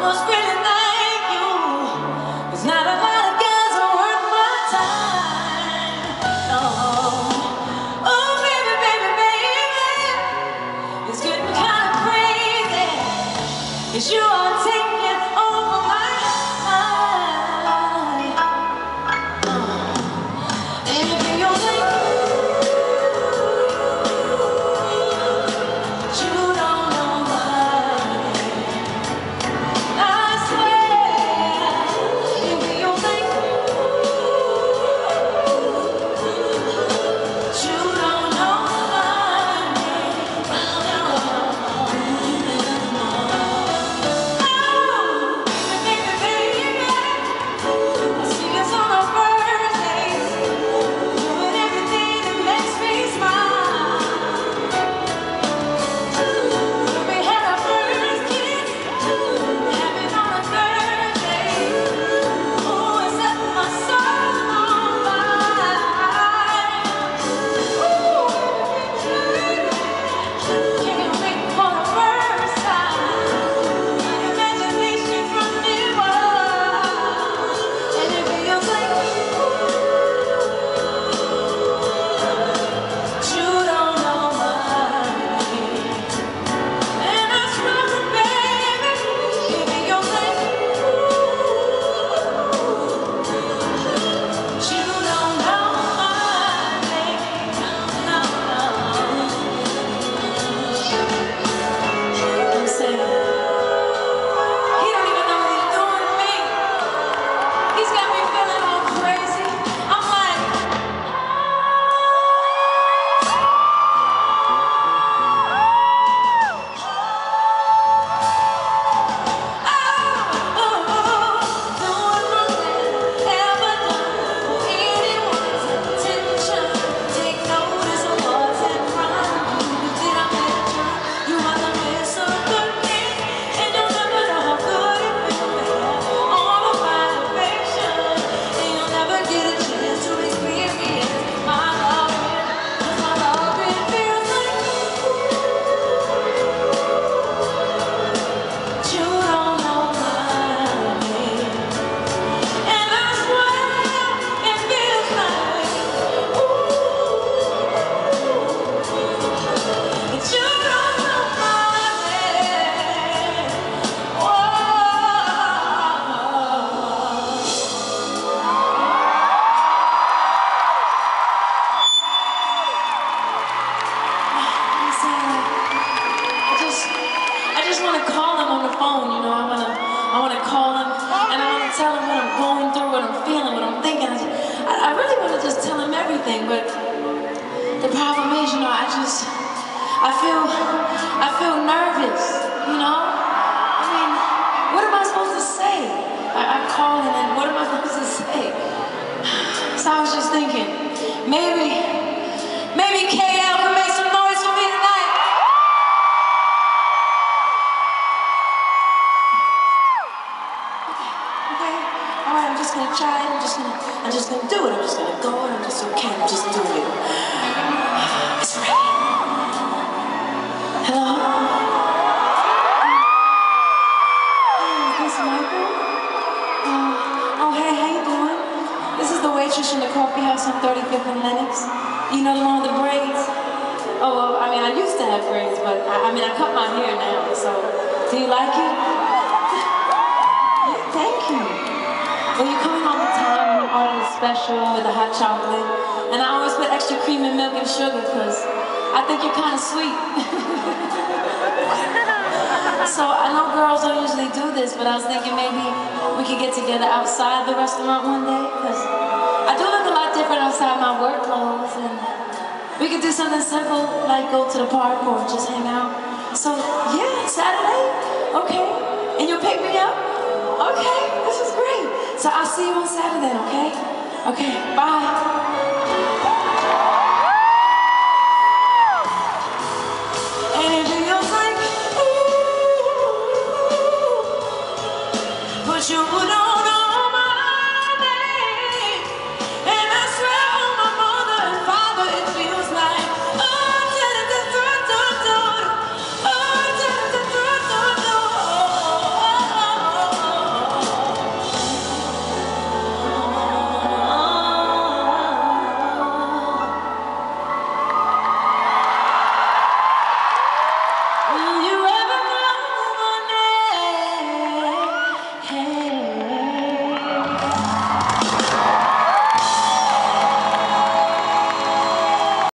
must really thank you. There's not a lot of guys who are worth my time. Oh, oh baby, baby, baby, it's getting kind of crazy. 'Cause you are taking over my mind. And if you think you don't know my name, I swear, if you think you don't know my name, I want to call him and I want to tell him what I'm going through, what I'm feeling, what I'm thinking. I really want to just tell him everything, but the problem is, you know, I feel nervous, you know? I mean, what am I supposed to say? I call him and what am I supposed to say? So I was just thinking, maybe KL can make some noise for me tonight. Okay, all right, I'm just gonna try it. I'm just gonna do it. I'm just gonna go and I'm just doing it. It's ready. Hello? Hey, is this Michael? Oh, hey, how you doing? This is the waitress from the coffee house on 35th and Lenox. You know the one with the braids? Oh, well, I mean, I used to have braids, but I cut my hair now, so do you like it? Thank you. Well, you come in all the time, you order the special with the hot chocolate, and I always put extra cream and milk and sugar, because I think you're kind of sweet. So I know girls don't usually do this, but I was thinking maybe we could get together outside the restaurant one day, because I do look a lot different outside my work clothes, and we could do something simple like go to the park or just hang out. So yeah, Saturday, okay? And you'll pick me up? Okay, this is great. So I'll see you on Saturday, okay? Okay, bye. But you would